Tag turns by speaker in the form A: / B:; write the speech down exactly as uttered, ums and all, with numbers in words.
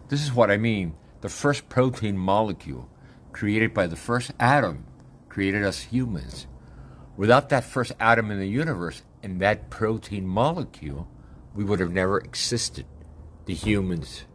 A: This is what I mean. The first protein molecule created by the first atom created us humans. Without that first atom in the universe and that protein molecule, we would have never existed, the humans.